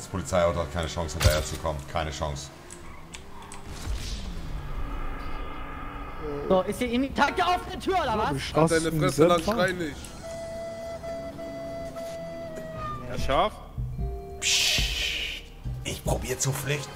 Das Polizeiauto hat keine Chance hinterher zu kommen. Keine Chance. So, ist hier in die Tag auf der Tür oder was? Halt deine Fresse lang, schrei nicht. Herr Schaf? Psst. Ich probiere zu flüchten.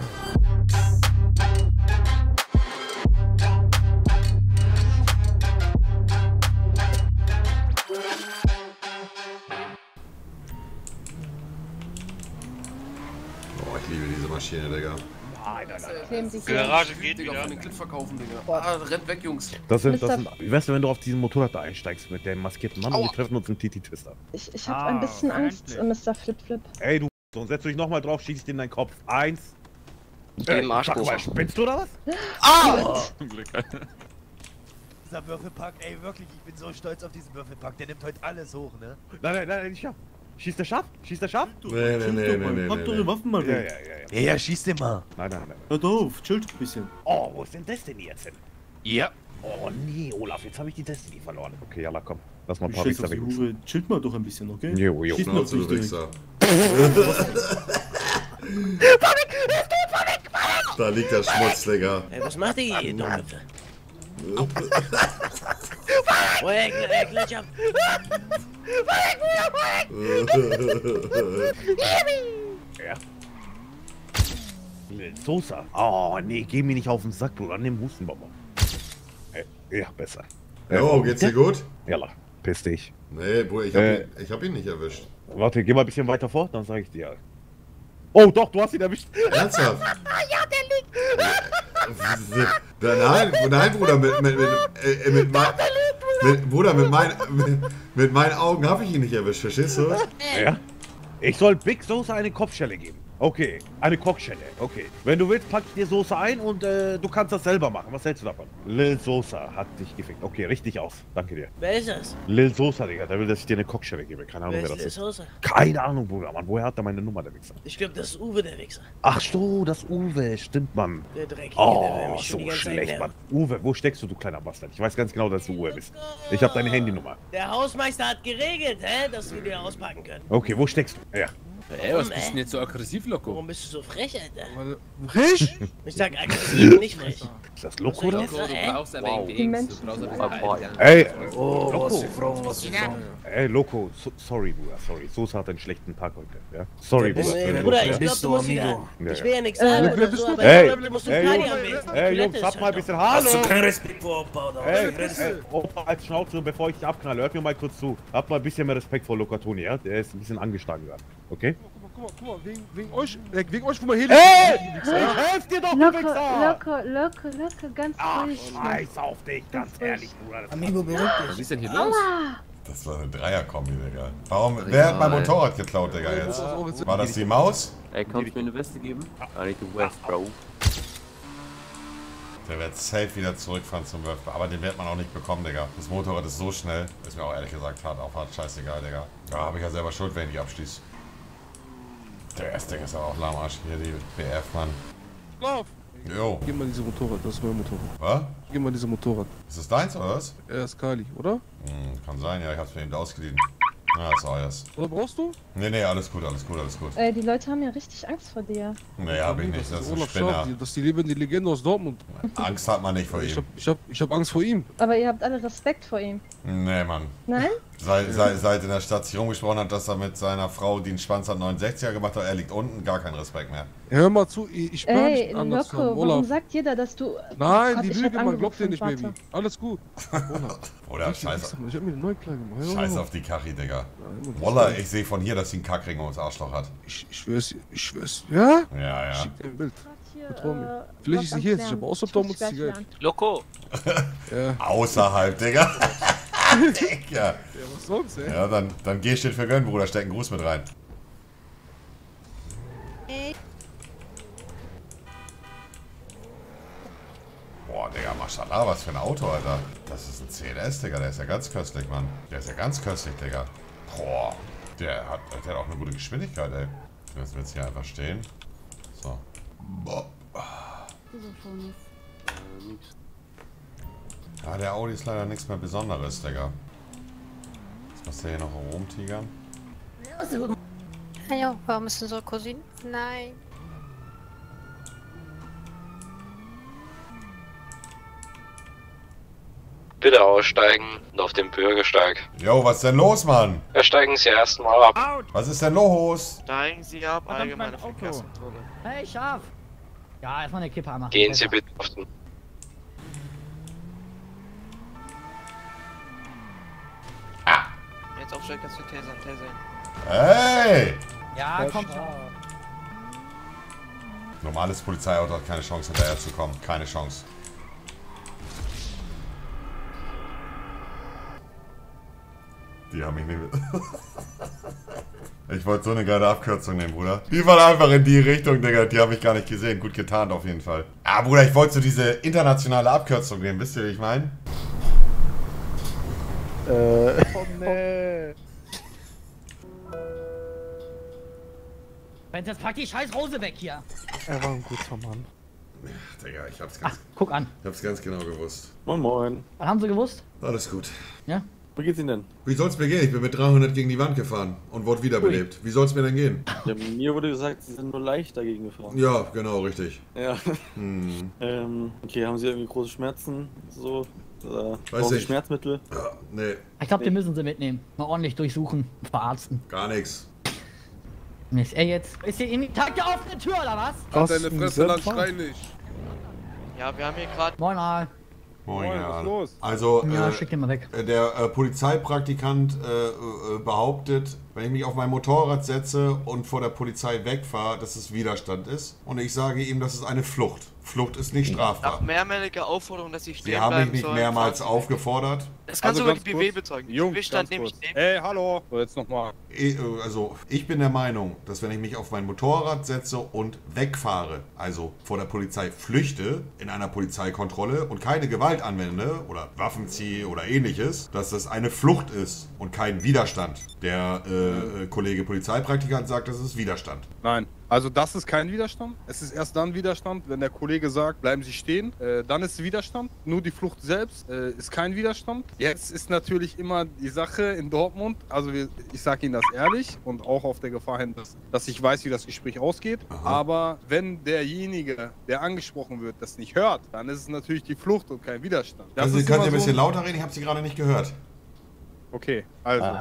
Oh, ich liebe diese Maschine, Digga. Die Garage geht Digga, wieder. von den Clip verkaufen, Digga. Ah, rennt weg, Jungs. Das sind, weißt du, wenn du auf diesen Motorrad da einsteigst mit dem maskierten Mann und wir treffen uns im TT-Twister. Ich hab ein bisschen Angst, Mr. Flip-Flip. Ey, du, sonst setzt du dich nochmal drauf, schieß ich dir in deinen Kopf. 1. Sag mal, spinnst du oder was? Ah! Zum Glück. Dieser Würfelpack, ey, wirklich, ich bin so stolz auf diesen Würfelpack. Der nimmt heute alles hoch, ne? Nein, nicht scharf. Schießt der scharf? Schießt der scharf? Nee. Pack doch die Waffen mal weg. Ja, schieß den mal. Nein. Hör doch auf, chillt ein bisschen. Oh, wo ist denn Destiny jetzt hin? Ja. Oh nee, Olaf, jetzt habe ich die Destiny verloren. Okay, Jalla, komm. Lass mal ein paar Scheiß auf Wichser die weg. Hure. Chillt mal doch ein bisschen, okay? Jo. Schieß mal Schnauze, du nicht direkt. Wichser. Da liegt der Schmutz, Digga. Ey, was macht ihr hier, Dumme? Oh, ey, Glitch ab. Ja. Lil Sosa. Oh nee, geh mir nicht auf den Sack, Bruder. Nimm Hustenbomber. Ja, besser. Jo, geht's dir gut? Jalla, piss dich. Nee, Bruder, ich hab ihn nicht erwischt. Warte, geh mal ein bisschen weiter vor, dann sag ich dir. Oh doch, du hast ihn erwischt. Ernsthaft? Ja, der liegt. Nein, Bruder, mit meinen Augen habe ich ihn nicht erwischt, verstehst du? Ja? Ich soll Big Sosa eine Kopfschelle geben. Okay, eine Kochschelle. Okay. Wenn du willst, pack ich dir Soße ein und du kannst das selber machen. Was hältst du davon? Lil Sosa hat dich gefickt. Okay, richtig aus. Danke dir. Wer ist das? Lil Sosa, Digga, der will, dass ich dir eine Kochschelle gebe. Keine Ahnung, Wer wer ist das Lil ist. Sosa? Keine Ahnung, Bruder, Mann. Woher hat er meine Nummer, der Wichser? Ich glaube, das ist Uwe, der Wichser. Ach so, das Uwe. Stimmt, Mann. Der Dreckige, der will Oh, mich schon die so ganze Zeit schlecht, Mann. nerven. Uwe, wo steckst du kleiner Bastard? Ich weiß ganz genau, dass du Uwe bist. Ich habe deine Handynummer. Der Hausmeister hat geregelt, dass wir die auspacken können. Okay, wo steckst du? Ja. Ey, was bist du denn jetzt so aggressiv, Loco? Warum bist du so frech, Alter? Frech? Ich sag aggressiv, nicht frech. Ist das Loco oder? Loco, Du brauchst aber wow. Die Menschen Ey, Oh, Loco. was für Frauen, was für Frauen. Ey, Loco, sorry, Bruder, sorry. Sosa hat einen schlechten Tag heute, ja? Sorry, Bruder. Bruder, ich glaub, du musst wieder... Ich will ja nichts sagen oder so, aber ich glaub, du musst einen Kali anwesen. Ey, Jungs, habt mal ein bisschen Hallo! Hast du keinen Respekt vor Opa, oder? Ey, Opa, als Schnauze, bevor ich dich abknalle, hört mir mal kurz zu. Habt mal ein bisschen mehr Respekt vor Lokatoni, ja? Der ist ein bisschen angeschlagen gerade, okay? Guck mal, wegen euch, wo man hier Ey! Ich helf dir doch, du Wichser! Locker, ganz ruhig. Scheiß auf dich, ganz ehrlich, Bruder. Amigo, beruhig Was ist denn hier los? Das war eine Dreierkombi, Digga. Wer hat mein Motorrad geklaut, Digga, jetzt? War das die Maus? Ey, kannst du mir eine Weste geben? I need the West, Bro. Der wird safe wieder zurückfahren zum Wurf, aber den wird man auch nicht bekommen, Digga. Das Motorrad ist so schnell, ist mir auch ehrlich gesagt hart scheißegal, Digga. Da habe ich ja selber Schuld, wenn ich abschließe. Der erste ist aber auch lahmarsch. Hier die BF, Mann. Lauf! Jo. Gib mal diese Motorrad, das ist mein Motorrad. Was? Gib mal diese Motorrad. Ist das deins oder was? Er ist Kali, oder? Kann sein, ja, ich hab's mir eben ausgeliehen. Ja, ist euers. Oder brauchst du? Nee, alles gut. Die Leute haben ja richtig Angst vor dir. Nee, hab ich nicht, das ist ein Olaf Spinner. Scharf, das ist die lebende Legende aus Dortmund. Angst hat man nicht vor ihm. Ich hab Angst vor ihm. Aber ihr habt alle Respekt vor ihm. Nee, Mann. Nein? Seit in der Stadt sich rumgesprochen hat, dass er mit seiner Frau, die einen Schwanz hat, 69er gemacht hat, er liegt unten, gar kein Respekt mehr. Hör mal zu, ich bin Ey, nicht anders Loco, haben, warum Olaf. sagt jeder, dass du... Nein, Warte, die ich Lüge, hab man glaubt dir nicht, angerufen, Baby. Alles gut. Olaf. Oder scheiß Ich hab mir einen neuen Kleid gemacht. Scheiß auf die Kachi, Digga. Nein, Wallah, ich sehe von hier, dass sie einen Kackring ums Arschloch hat. Ich schwör's. Ja? Ja. Schick dir ein Bild. Hier, Vertrau mir. was Vielleicht ist sie hier, am ich Klären. habe außer Ich da ruf muss dich sie gleich geil. Loco! Ja. Außerhalb, Digga. Digga. Ja, was sonst, ey? Ja, dann G steht für gönnen, Bruder, steck einen Gruß mit rein. Boah, Digga, Maschallah, was für ein Auto, Alter. Das ist ein CLS, Digga, der ist ja ganz köstlich, Mann. Der ist ja ganz köstlich, Digga. Boah, der hat auch eine gute Geschwindigkeit, ey. Lassen wir jetzt hier einfach stehen. So. Boah. Ja, der Audi ist leider nichts mehr Besonderes, Digga. Was muss der hier noch rumtigern? Hallo, warum ist unsere Cousine? Nein. Bitte aussteigen und auf den Bürgersteig. Jo, was ist denn los, Mann? Ja, steigen Sie erstmal ab. Was ist denn los? Steigen Sie ab, allgemeine Auto. Verkehrskontrolle. Hey, Schaf. Ja, erstmal eine Kippe anmachen. Gehen Sie bitte auf den... Jetzt aufsteigen, kannst du Tasern. Hey! Ja, kommt schon. Normales Polizeiauto hat keine Chance, hinterher zu kommen. Keine Chance. Die haben mich nicht mit. Ich wollte so eine geile Abkürzung nehmen, Bruder. Die waren einfach in die Richtung, Digga. Die habe ich gar nicht gesehen. Gut getarnt auf jeden Fall. Ah, Bruder, ich wollte so diese internationale Abkürzung nehmen. Wisst ihr, wie ich meine? Oh nee. Wenn jetzt pack die scheiß Rose weg hier. Er war ein guter Mann. Digga, ich hab's Guck an. ganz genau gewusst. Moin moin. Was haben sie gewusst? Alles gut. Ja? Wie geht's Ihnen denn? Wie soll's mir gehen? Ich bin mit 300 gegen die Wand gefahren und wurde wiederbelebt. Wie soll's mir denn gehen? Ja, mir wurde gesagt, Sie sind nur leicht dagegen gefahren. Ja, genau, richtig. Ja. Okay, haben Sie irgendwie große Schmerzen? So? Brauchen Sie nicht. Schmerzmittel? Ja, nee, Ich glaube, die müssen sie mitnehmen. Mal ordentlich durchsuchen. Verarzten. gar nichts. Ist er jetzt? Ist hier irgendwie Tag der offenen Tür oder was? Was? Deine Fresse, dann schrei nicht. Ja, wir haben hier gerade... Moin, Al. Moin, Moin, ja. was ist los? Also, Ja, schick den mal weg. der Polizeipraktikant behauptet, wenn ich mich auf mein Motorrad setze und vor der Polizei wegfahre, dass es Widerstand ist. Und ich sage ihm, das ist eine Flucht. Flucht ist nicht strafbar. mehrmalige Aufforderung, dass Sie stehen Sie haben mich bleiben nicht sollen, mehrmals fahren Sie weg. aufgefordert. Das kannst Also du über ganz die BW kurz. bezeugen. Die Jungs, BW stand ganz nämlich kurz. neben. Ey, hallo. So, jetzt nochmal. Also, ich bin der Meinung, dass wenn ich mich auf mein Motorrad setze und wegfahre, also vor der Polizei flüchte, in einer Polizeikontrolle und keine Gewalt anwende oder Waffen ziehe oder ähnliches, dass das eine Flucht ist und kein Widerstand. Der Kollege Polizeipraktikant sagt, das ist Widerstand. Nein. Also das ist kein Widerstand. Es ist erst dann Widerstand, wenn der Kollege sagt, bleiben Sie stehen. Dann ist Widerstand. Nur die Flucht selbst ist kein Widerstand. Jetzt ist natürlich immer die Sache in Dortmund, also ich sage Ihnen das ehrlich und auch auf der Gefahr hin, dass ich weiß, wie das Gespräch ausgeht. Aha. Aber wenn derjenige, der angesprochen wird, das nicht hört, dann ist es natürlich die Flucht und kein Widerstand. Das Also, ist können Sie immer ein so bisschen lauter reden? Ich habe Sie gerade nicht gehört. Okay, also.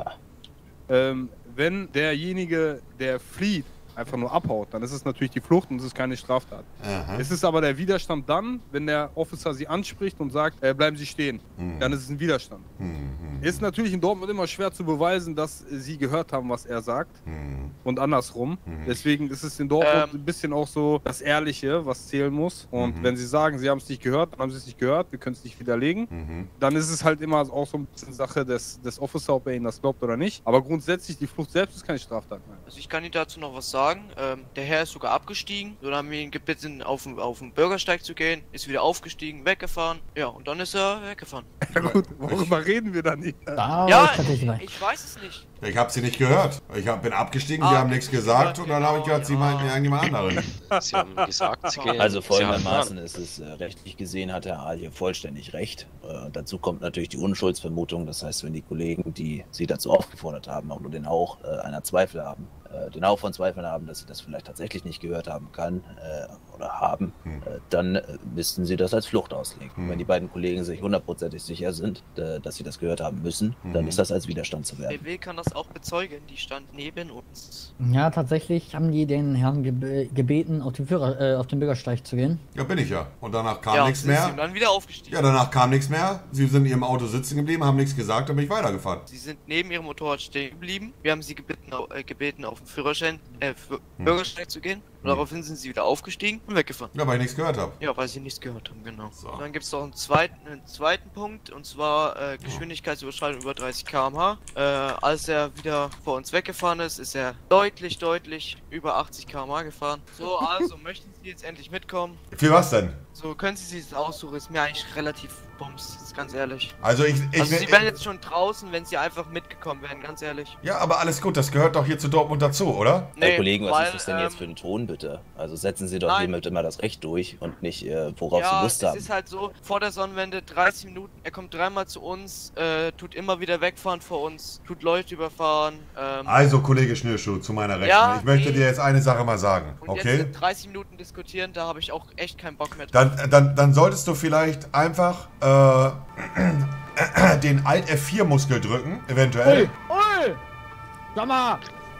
Wenn derjenige, der flieht, einfach nur abhaut, dann ist es natürlich die Flucht und es ist keine Straftat. Aha. Es ist aber der Widerstand dann, wenn der Officer sie anspricht und sagt, bleiben Sie stehen. Dann ist es ein Widerstand. Ist natürlich in Dortmund immer schwer zu beweisen, dass sie gehört haben, was er sagt und andersrum. Deswegen ist es in Dortmund ein bisschen auch so das Ehrliche, was zählen muss. Und wenn sie sagen, sie haben es nicht gehört, dann haben sie es nicht gehört, wir können es nicht widerlegen. Dann ist es halt immer auch so ein bisschen Sache des Officer, ob er ihnen das glaubt oder nicht. Aber grundsätzlich, die Flucht selbst ist keine Straftat mehr. Also ich kann Ihnen dazu noch was sagen. Der Herr ist sogar abgestiegen. So, dann haben wir ihn gebeten, auf den Bürgersteig zu gehen. Ist wieder aufgestiegen, weggefahren. Ja, und dann ist er weggefahren. Ja gut, worüber reden wir dann nicht? Ja, ich weiß es nicht. Ich habe Sie nicht gehört. Ich bin abgestiegen, Sie haben nichts gesagt und dann habe ich gehört, Sie meinten irgendjemand anderen. Sie haben gesagt, Sie gehen. Also folgendermaßen ist es, rechtlich gesehen hat Herr Aal hier vollständig recht. Dazu kommt natürlich die Unschuldsvermutung. Das heißt, wenn die Kollegen, die Sie dazu aufgefordert haben, auch nur den Hauch einer Zweifel haben, den Hauch von Zweifeln haben, dass sie das vielleicht tatsächlich nicht gehört haben kann oder haben, dann müssten sie das als Flucht auslegen. Wenn die beiden Kollegen sich hundertprozentig sicher sind, dass sie das gehört haben müssen, dann ist das als Widerstand zu werten. BW kann das auch bezeugen, die stand neben uns. Ja, tatsächlich haben die den Herrn gebeten, auf den Bürgersteig zu gehen. Ja, bin ich ja. Und danach kam nichts mehr. Sie sind dann wieder aufgestiegen. Ja, danach kam nichts mehr. Sie sind in Ihrem Auto sitzen geblieben, haben nichts gesagt, dann bin ich weitergefahren. Sie sind neben Ihrem Motorrad stehen geblieben. Wir haben Sie gebeten, auf den Bürgersteig zu gehen. Und daraufhin sind Sie wieder aufgestiegen und weggefahren. Ja, weil ich nichts gehört habe. Ja, weil Sie nichts gehört haben, genau. So. Und dann gibt es noch einen zweiten Punkt, und zwar Geschwindigkeitsüberschreitung über 30 km/h. Als er wieder vor uns weggefahren ist, ist er deutlich über 80 km/h gefahren. So, also möchten Sie jetzt endlich mitkommen? Für was denn? So, können Sie sich das aussuchen, ist mir eigentlich relativ Bums, ist ganz ehrlich. Also sie wären jetzt schon draußen, wenn sie einfach mitgekommen wären, ganz ehrlich. Ja, aber alles gut, das gehört doch hier zu Dortmund dazu, oder? Nee, Herr Kollegen, was ist das denn jetzt für ein Ton, bitte? Also setzen Sie doch hiermit immer das Recht durch und nicht, worauf Sie Lust haben. Ja, es ist halt so, vor der Sonnenwende 30 Minuten, er kommt dreimal zu uns, tut immer wieder wegfahren vor uns, tut Leute überfahren. Also, Kollege Schnürschuh, zu meiner Rechnung. Ja, ich möchte dir jetzt eine Sache mal sagen, und okay? Jetzt 30 Minuten diskutieren, da habe ich auch echt keinen Bock mehr drauf. Dann solltest du vielleicht einfach den Alt F4-Muskel drücken, eventuell. Ui! Sag mal!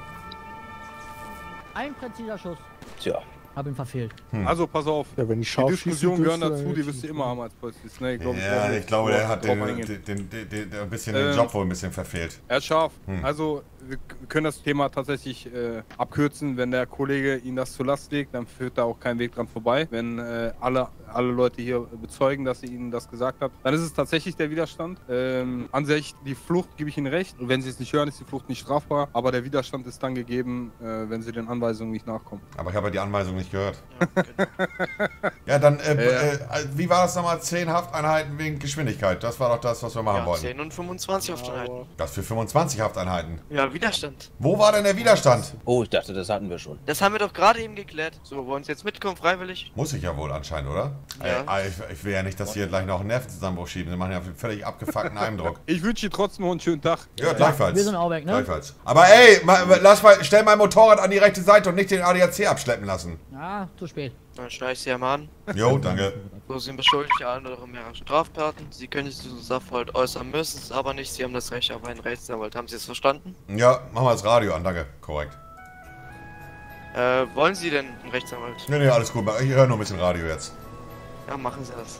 Ein präziser Schuss. Tja. Hab ihn verfehlt. Also pass auf, ja, wenn die Diskussionen gehören dazu, die wirst du immer haben als Polizist. Ne? Ich glaube, der hat ein bisschen den Job wohl ein bisschen verfehlt. Er ist scharf. Also, wir können das Thema tatsächlich abkürzen. Wenn der Kollege Ihnen das zur Last legt, dann führt da auch kein Weg dran vorbei. Wenn alle Leute hier bezeugen, dass sie Ihnen das gesagt hat, dann ist es tatsächlich der Widerstand. An sich, die Flucht, gebe ich Ihnen recht. Und wenn Sie es nicht hören, ist die Flucht nicht strafbar. Aber der Widerstand ist dann gegeben, wenn Sie den Anweisungen nicht nachkommen. Aber ich habe ja die Anweisung nicht gehört. Ja, dann, wie war das nochmal? 10 Hafteinheiten wegen Geschwindigkeit. Das war doch das, was wir machen wollten. 10 und 25 Hafteinheiten. Das für 25 Hafteinheiten. Ja, Widerstand. Wo war denn der Widerstand? Oh, ich dachte, das hatten wir schon. Das haben wir doch gerade eben geklärt. So, wollen Sie jetzt mitkommen, freiwillig? Muss ich ja wohl anscheinend, oder? Ja. Ich will ja nicht, dass hier gleich noch einen Nervenzusammenbruch schieben. Sie machen ja einen völlig abgefuckten Eindruck. Ich wünsche Ihnen trotzdem noch einen schönen Tag. Ja, gleichfalls. Wir sind auch weg, ne? Gleichfalls. Aber ey, stell mein Motorrad an die rechte Seite und nicht den ADAC abschleppen lassen. Ja, zu spät. Dann schneide ich Sie ja mal an. Jo, danke. So sind beschuldigt andere mehrere Straftaten. Sie können sich zu Sachverhalt äußern, müssen es aber nicht. Sie haben das Recht auf einen Rechtsanwalt. Haben Sie es verstanden? Ja, machen wir das Radio an, danke. Korrekt. Wollen Sie denn einen Rechtsanwalt? Nee, alles gut. Ich höre nur ein bisschen Radio jetzt. Ja, machen Sie das.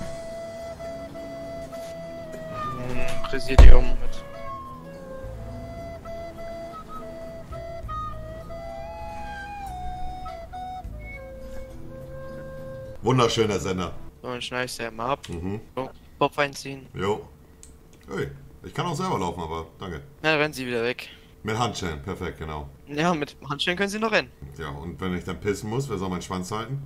Präsidium mit. Wunderschöner Sender. So, dann schneide ich sie ja mal ab. So, Bob einziehen. Jo. Hey, ich kann auch selber laufen, aber danke. Na, rennen Sie wieder weg. Mit Handschellen, perfekt, genau. Ja, mit Handschellen können Sie noch rennen. Ja, und wenn ich dann pissen muss, wer soll meinen Schwanz halten?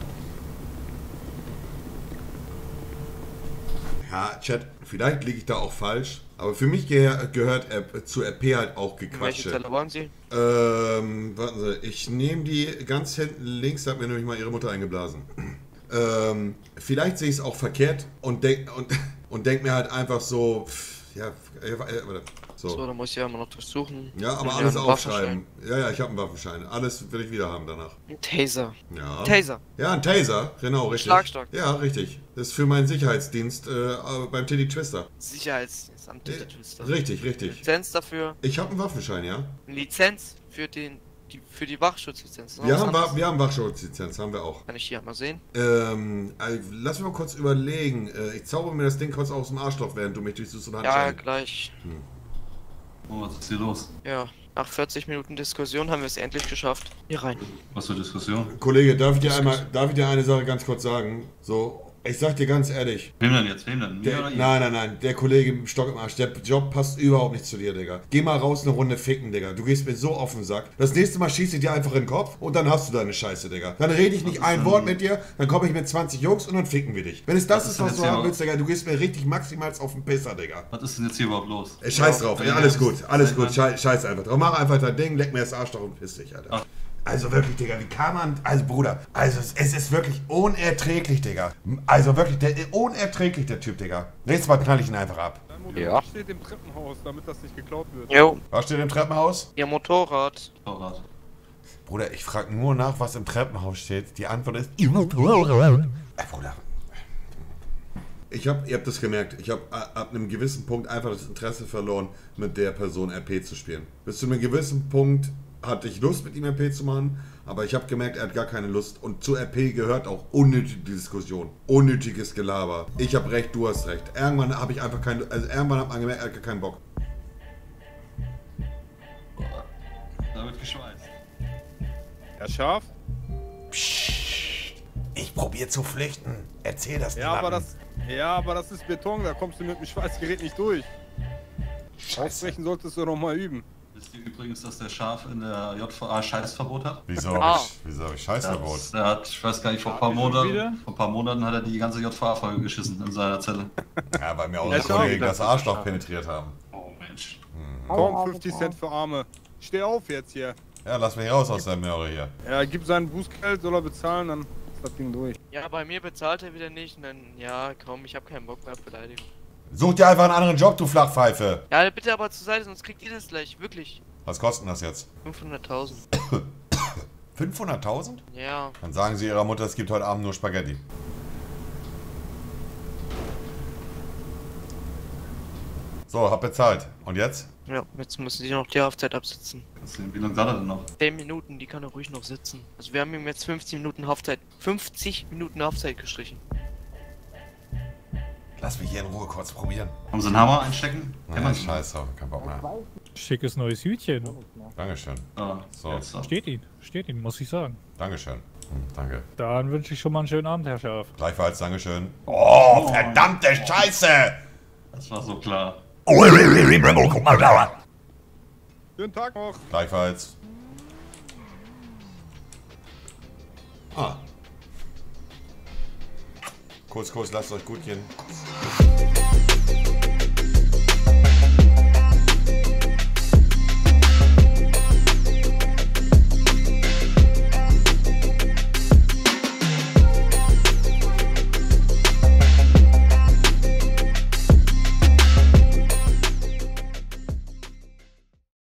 Ja, Chat, vielleicht liege ich da auch falsch, aber für mich gehört zu RP halt auch Gequatsche. Welche Zelle wollen Sie? Warten Sie, ich nehme die ganz hinten links, da hat mir nämlich mal Ihre Mutter eingeblasen. Vielleicht sehe ich es auch verkehrt und denk mir halt einfach so, ja, so, dann muss ich ja immer noch durchsuchen. Ja, aber alles aufschreiben. Ja, ich habe einen Waffenschein. Alles will ich wieder haben danach. Ein Taser. Ja. Taser. Ja, ein Taser, genau, richtig. Schlagstock. Ja, richtig. Das ist für meinen Sicherheitsdienst beim Teddy Twister. Sicherheitsdienst am Teddy Twister. Richtig. Lizenz dafür. Ich habe einen Waffenschein, ja. Lizenz für die Wachschutzlizenz. Wir haben Wachschutzlizenz, haben wir auch. Kann ich hier mal sehen? Lass mich mal kurz überlegen. Ich zauber mir das Ding kurz aus dem Arschloch, während du mich durchsuchst und Ja, gleich. Oh, was ist hier los? Ja, nach 40 Minuten Diskussion haben wir es endlich geschafft. Hier rein. Was für Diskussion? Kollege, darf ich dir eine Sache ganz kurz sagen? So, ich sag dir ganz ehrlich. Wem denn jetzt? Wem denn? Nein. Der Kollege im Stock im Arsch. Der Job passt überhaupt nicht zu dir, Digga. Geh mal raus eine Runde ficken, Digga. Du gehst mir so auf den Sack. Das nächste Mal schieße ich dir einfach in den Kopf und dann hast du deine Scheiße, Digga. Dann rede ich nicht ein Wort mit dir, dann komme ich mit 20 Jungs und dann ficken wir dich. Wenn es das ist, was du haben willst, Digga, du gehst mir richtig maximal auf den Pisser, Digga. Was ist denn jetzt hier überhaupt los? Scheiß drauf, ja, alles gut. Scheiß einfach drauf. Mach einfach dein Ding, leck mir das Arschloch und piss dich, Alter. Ach. Also wirklich, Digga, wie kann man... Also, Bruder, also es ist wirklich unerträglich, Digga. Also wirklich, unerträglich, der Typ, Digga. Nächstes Mal knall ich ihn einfach ab. Ja. Was steht im Treppenhaus, damit das nicht geklaut wird? Jo. Was steht im Treppenhaus? Ihr Motorrad. Bruder, ich frage nur nach, was im Treppenhaus steht. Die Antwort ist... Bruder. Ihr habt das gemerkt. Ich habe ab einem gewissen Punkt einfach das Interesse verloren, mit der Person RP zu spielen. Bis zu einem gewissen Punkt hatte ich Lust, mit ihm RP zu machen, aber ich habe gemerkt, er hat gar keine Lust. Und zu RP gehört auch unnötige Diskussion, unnötiges Gelaber. Ich habe recht, du hast recht. Irgendwann habe ich einfach irgendwann hat man gemerkt, er hat keinen Bock. Da wird geschweißt. Herr Scharf? Psst. Ich probiere zu flüchten. Erzähl das ja, aber das ist Beton, da kommst du mit dem Schweißgerät nicht durch. Aussprechen solltest du noch mal üben. Wisst ihr übrigens, dass der Schaf in der JVA Scheißverbot hat? Wieso hab ich Scheißverbot? Der hat, ich weiß gar nicht, vor ein paar Monaten hat er die ganze JVA-Folge geschissen in seiner Zelle. Ja, weil mir auch die Kollegen das Arschloch penetriert haben. Oh Mensch. Komm, 50 Cent für Arme. Steh auf jetzt hier. Ja, lass mich raus aus der Möhre hier. Ja, gib seinen Bußgeld, soll er bezahlen, dann ist das Ding durch. Ja, bei mir bezahlt er wieder nicht und dann, ja, komm, ich hab keinen Bock mehr auf Beleidigung. Such dir einfach einen anderen Job, du Flachpfeife. Ja, bitte aber zur Seite, sonst kriegt ihr das gleich, wirklich. Was kostet das jetzt? 500.000. 500.000? Ja. Dann sagen Sie Ihrer Mutter, es gibt heute Abend nur Spaghetti. So, hab bezahlt. Und jetzt? Ja, jetzt müssen Sie noch die Haftzeit absitzen. Wie lange dauert er denn noch? 10 Minuten, die kann er ruhig noch sitzen. Also wir haben ihm jetzt 50 Minuten Haftzeit gestrichen. Lass mich hier in Ruhe kurz probieren. Haben Sie einen Hammer einstecken? Nein, scheiße, kein Bock mehr. Schickes neues Hütchen. Dankeschön. Ah, so. Steht Ihnen, muss ich sagen. Dankeschön. Danke. Dann wünsche ich schon mal einen schönen Abend, Herr Schaf. Gleichfalls, Dankeschön. Oh, verdammte Scheiße! Das war so klar. Guck mal da. Schönen Tag noch. Gleichfalls. Kurz, lasst euch gut gehen.